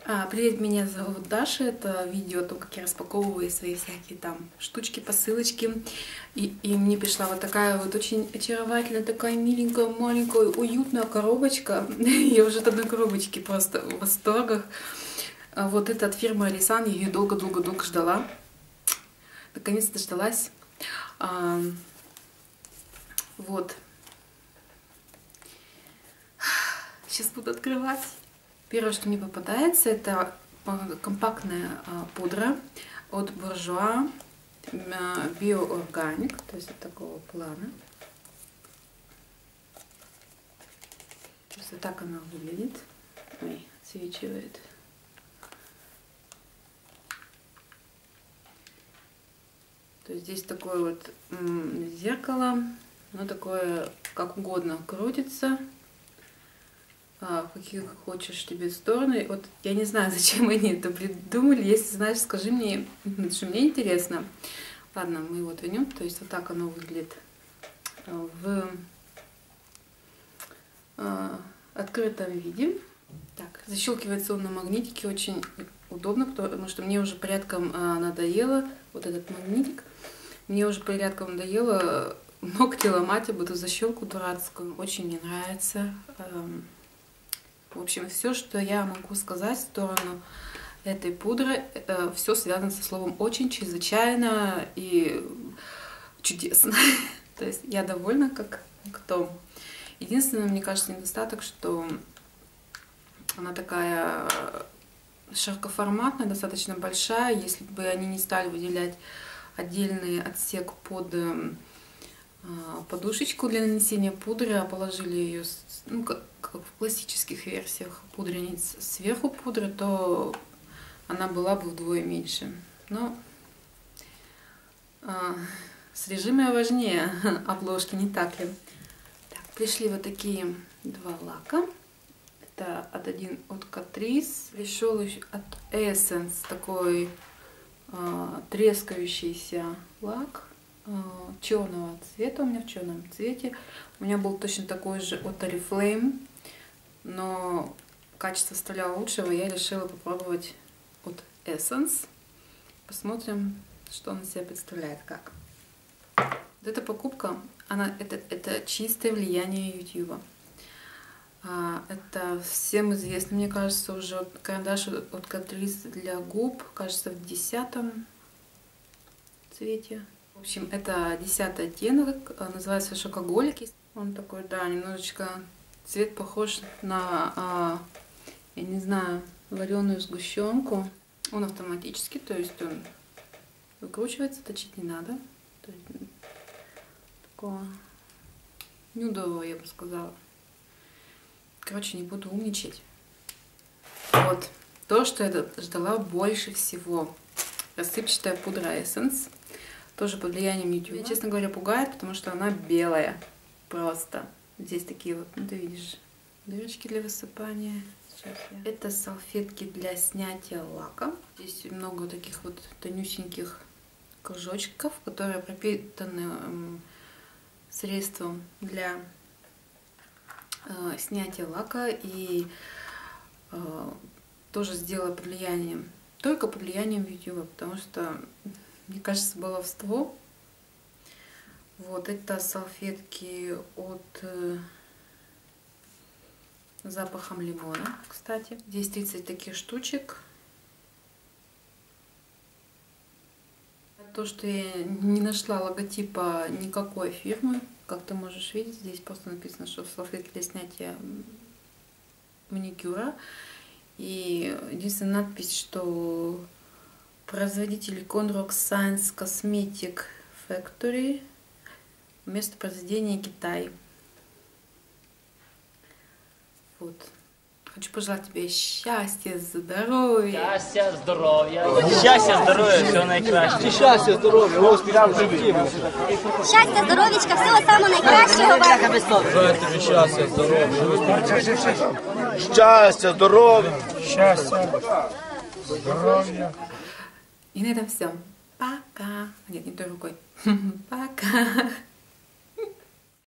Привет, меня зовут Даша. Это видео о том, как я распаковываю свои всякие там штучки, посылочки. И мне пришла вот такая вот очень очаровательная, такая миленькая, маленькая, уютная коробочка. Я уже от одной коробочки просто в восторгах. Вот это от фирмы Рисан. Я ее долго-долго-долго ждала. Наконец-то дождалась. Вот. Сейчас буду открывать. Первое, что мне попадается, это компактная пудра от Bourjois Bio-Organic, то есть вот такого плана. То есть вот так она выглядит. Ой, отсвечивает. То есть здесь такое вот зеркало, оно такое как угодно крутится. В какие хочешь тебе стороны. Вот я не знаю, зачем они это придумали. Если знаешь, скажи мне, потому что мне интересно. Ладно, мы его отвернем. То есть вот так оно выглядит в открытом виде. Так, защелкивается он на магнитике, очень удобно, потому что мне уже порядком надоело вот этот магнитик. Мне уже порядком надоело ногти ломать об эту защелку дурацкую. Очень мне нравится. В общем, все, что я могу сказать в сторону этой пудры, все связано со словом очень, чрезвычайно и чудесно. То есть я довольна как кто. Единственное, мне кажется, недостаток, что она такая широкоформатная, достаточно большая. Если бы они не стали выделять отдельный отсек под подушечку для нанесения пудры, а положили ее, ну, как в классических версиях пудрениц, сверху пудры, то она была бы вдвое меньше. Но содержимое важнее обложки, не так ли? Так, пришли вот такие два лака. Это один от Catrice, пришел от Essence такой трескающийся лак черного цвета, у меня в черном цвете. У меня был точно такой же от Oriflame, но качество стало лучшего, я решила попробовать от Essence. Посмотрим, что он из себя представляет, как. Вот эта покупка, это чистое влияние YouTube. Это всем известно, мне кажется, уже карандаш от Catrice для губ, кажется, в 10-м цвете. В общем, это 10-й оттенок, называется шокоголик. Он такой, да, немножечко цвет похож на, я не знаю, вареную сгущенку. Он автоматический, то есть он выкручивается, точить не надо. То есть, такого нюдового, я бы сказала. Короче, не буду умничать. Вот. То, что я ждала больше всего. Рассыпчатая пудра Essence. Тоже под влиянием YouTube. Меня, честно говоря, пугает, потому что она белая. Просто. Здесь такие вот, ну ты видишь, дырочки для высыпания. Это салфетки для снятия лака. Здесь много таких вот тонюсеньких кружочков, которые пропитаны средством для снятия лака. И тоже сделала под влиянием, только под влиянием YouTube, потому что, мне кажется, баловство. Вот это салфетки от запахом лимона, кстати. Здесь 30 таких штучек. То, что я не нашла логотипа никакой фирмы, как ты можешь видеть, здесь просто написано, что салфетки для снятия маникюра. И единственная надпись, что производитель Conrox Science Cosmetic Factory, место произведения Китай. Вот. Хочу пожелать тебе счастья, здоровья. Счастья, здоров'я. Счастья, здоров'я, всього найкращого. Щастя, здоров'я, успіхів в житті. Щастя, здоров'ячка, всього самого найкращого вам. Бажаю тобі щастя, здоров'я. Щастя, здоров'я. Щастя, здоров'я. И на этом все. Пока. Нет, не той рукой. Пока.